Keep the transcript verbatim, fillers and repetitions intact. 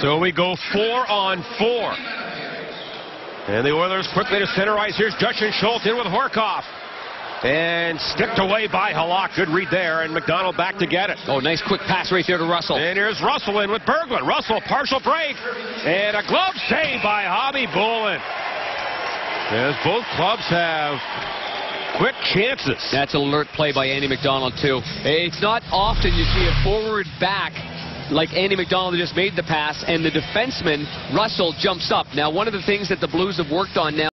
So we go four on four. And the Oilers quickly to center ice. Here's Justin Schultz in with Horkoff. And sticked away by Halak. Good read there. And McDonald back to get it. Oh, nice quick pass right there to Russell. And here's Russell in with Berglund. Russell, partial break. And a glove save by Hobby Bolin. As both clubs have quick chances. That's an alert play by Andy McDonald, too. It's not often you see a forward back like Andy McDonald just made the pass, and the defenseman, Russell, jumps up. Now, one of the things that the Blues have worked on now